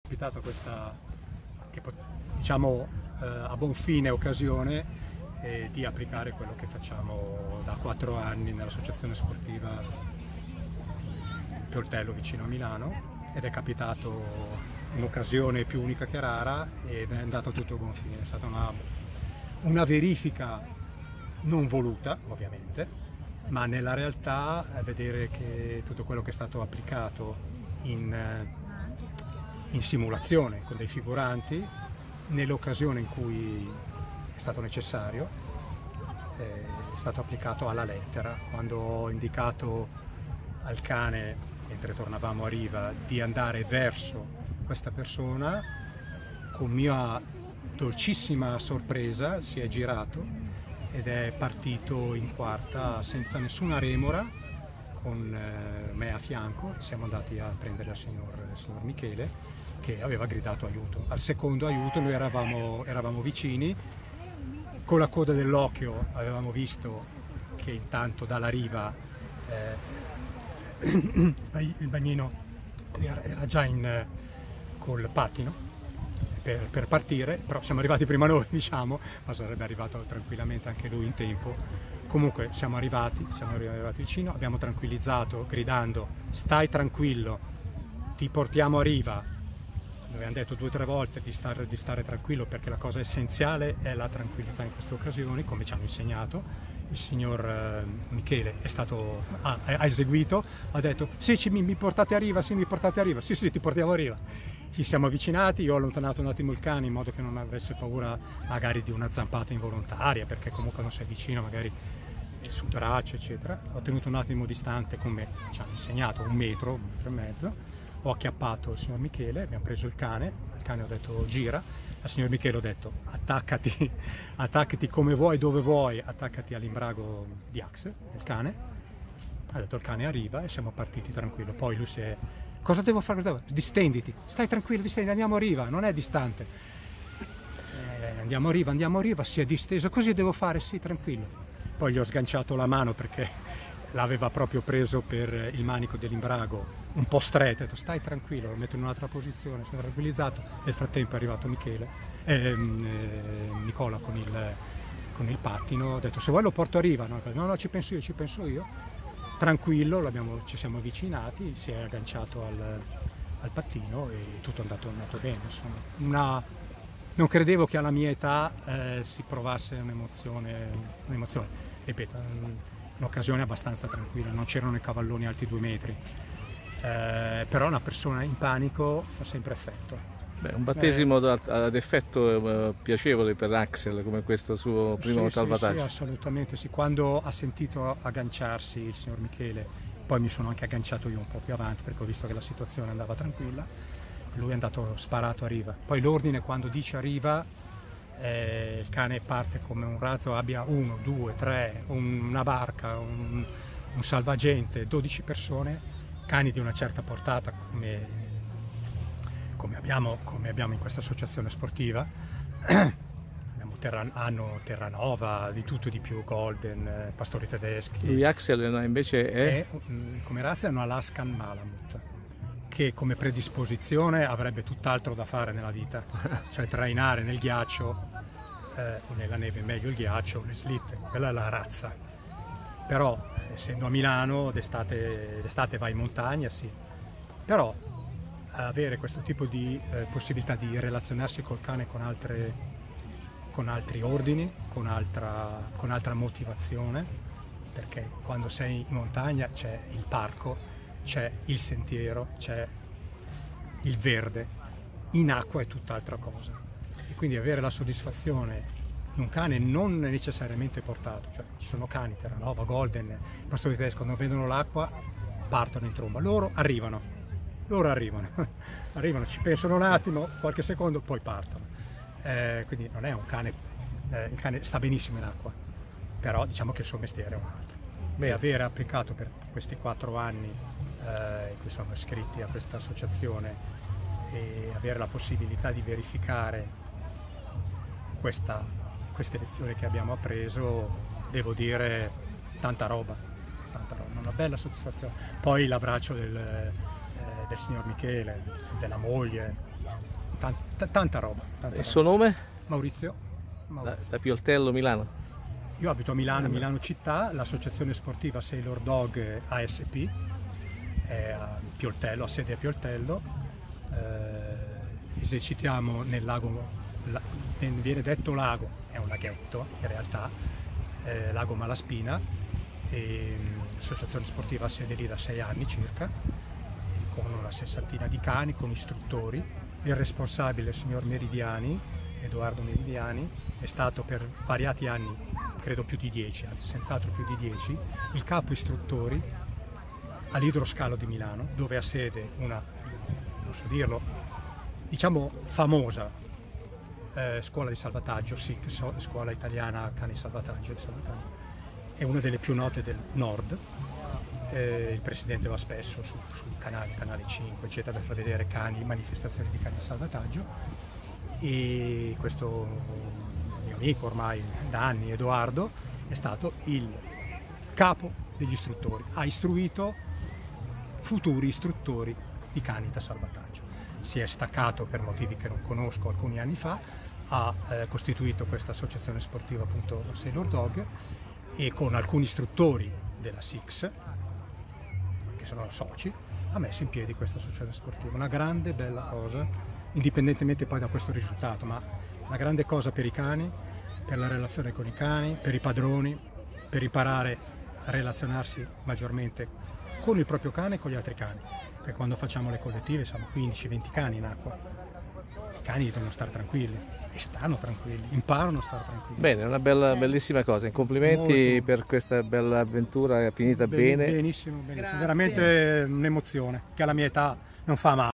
capitato questa, che, diciamo, a buon fine occasione di applicare quello che facciamo da 4 anni nell'associazione sportiva Pioltello vicino a Milano, ed è capitato un'occasione più unica che rara ed è andato tutto a buon fine. È stata una verifica non voluta, ovviamente, ma nella realtà vedere che tutto quello che è stato applicato in simulazione con dei figuranti, nell'occasione in cui è stato necessario, è stato applicato alla lettera. Quando ho indicato al cane, mentre tornavamo a riva, di andare verso questa persona, con mia dolcissima sorpresa si è girato ed è partito in quarta senza nessuna remora, con me a fianco. Siamo andati a prendere il signor Michele, che aveva gridato aiuto. Al secondo aiuto noi eravamo vicini, con la coda dell'occhio avevamo visto che intanto dalla riva il bagnino era già col pattino per partire, però siamo arrivati prima noi, diciamo, ma sarebbe arrivato tranquillamente anche lui in tempo. Comunque siamo arrivati vicino, abbiamo tranquillizzato gridando stai tranquillo, ti portiamo a riva. Noi abbiamo detto 2 o 3 volte di stare tranquillo, perché la cosa essenziale è la tranquillità in queste occasioni, come ci hanno insegnato. Il signor Michele ha eseguito, ha detto sì, mi portate a riva, sì, mi portate a riva, sì, ti portiamo a riva. Ci siamo avvicinati, io ho allontanato un attimo il cane in modo che non avesse paura magari di una zampata involontaria, perché comunque non sei vicino, magari sul braccio, eccetera. Ho tenuto un attimo distante, come ci hanno insegnato, 1 metro, 1 metro e mezzo. Ho acchiappato il signor Michele, abbiamo preso il cane ho detto gira, al signor Michele ho detto attaccati come vuoi, dove vuoi, attaccati all'imbrago di Axel, il cane. Ha detto il cane arriva e siamo partiti tranquillo. Poi lui si è... Cosa devo fare? Distenditi, stai tranquillo, andiamo a riva, non è distante. Andiamo a riva, si è disteso, così devo fare, sì, tranquillo. Poi gli ho sganciato la mano perché l'aveva proprio preso per il manico dell'imbrago un po' stretto, ho detto stai tranquillo, lo metto in un'altra posizione, sono tranquillizzato. Nel frattempo è arrivato Nicola con il pattino, ho detto se vuoi lo porto a riva, no, ci penso io. Tranquillo, ci siamo avvicinati, si è agganciato al pattino e tutto è andato bene. Insomma. Non credevo che alla mia età si provasse un'emozione. Ripeto, un'occasione abbastanza tranquilla, non c'erano i cavalloni alti 2 metri, però una persona in panico fa sempre effetto. Beh, un battesimo ad effetto piacevole per Axel, come questo suo primo salvataggio. Sì, assolutamente sì. Quando ha sentito agganciarsi il signor Michele, poi mi sono anche agganciato io un po' più avanti perché ho visto che la situazione andava tranquilla, lui è andato sparato a riva. Poi l'ordine, quando dice a riva, il cane parte come un razzo, abbia 1, 2, 3, una barca, un salvagente, 12 persone, cani di una certa portata come abbiamo in questa associazione sportiva. Hanno Terranova, di tutto e di più, Golden, pastori tedeschi. Lui Axel invece è come razza è un Alaskan Malamute, che come predisposizione avrebbe tutt'altro da fare nella vita, cioè trainare nel ghiaccio o nella neve, meglio il ghiaccio, le slitte, quella è la razza. Però essendo a Milano d'estate va in montagna, sì, però avere questo tipo di possibilità di relazionarsi col cane con altri ordini, con altra motivazione, perché quando sei in montagna c'è il parco, c'è il sentiero, c'è il verde, in acqua è tutt'altra cosa. E quindi avere la soddisfazione di un cane non necessariamente portato, cioè ci sono cani, Terranova, Golden, pastori tedeschi, quando vedono l'acqua partono in tromba, loro arrivano, ci pensano un attimo, qualche secondo, poi partono. Quindi non è un cane, il cane sta benissimo in acqua, però diciamo che il suo mestiere è un altro. E avere applicato per questi 4 anni in cui sono iscritti a questa associazione e avere la possibilità di verificare queste lezioni che abbiamo appreso, devo dire tanta roba, una bella soddisfazione. Poi l'abbraccio del signor Michele, della moglie, tanta roba. Il suo nome? Maurizio. Da Pioltello, Milano. Io abito a Milano, Milano città, l'associazione sportiva Sailor Dog ASP, è a Pioltello, ha sede a Pioltello, esercitiamo nel lago, viene detto lago, è un laghetto in realtà, lago Malaspina, l'associazione sportiva ha sede lì da 6 anni circa, con una sessantina di cani, con istruttori. Il responsabile, il signor Meridiani, Edoardo Meridiani, è stato per svariati anni, credo più di 10, anzi senz'altro più di 10, il capo istruttori all'Idroscalo di Milano, dove ha sede una, non so dirlo, diciamo famosa scuola di salvataggio, SIC, Scuola Italiana Cani Salvataggio, è una delle più note del nord. Il presidente va spesso sul canale 5, eccetera, per far vedere cani, manifestazioni di cani di salvataggio, e questo mio amico ormai da anni, Edoardo, è stato il capo degli istruttori, ha istruito futuri istruttori di cani da salvataggio. Si è staccato per motivi che non conosco alcuni anni fa, ha costituito questa associazione sportiva, appunto Sailor Dog, e con alcuni istruttori della SIX, che sono soci, ha messo in piedi questa associazione sportiva. Una grande bella cosa, indipendentemente poi da questo risultato, ma una grande cosa per i cani, per la relazione con i cani, per i padroni, per imparare a relazionarsi maggiormente con il proprio cane e con gli altri cani, perché quando facciamo le collettive siamo 15-20 cani in acqua, i cani devono stare tranquilli e stanno tranquilli, imparano a stare tranquilli. Bene, è una bellissima cosa, complimenti molto per questa bella avventura, è finita bene. Benissimo, benissimo. Veramente un'emozione che alla mia età non fa male.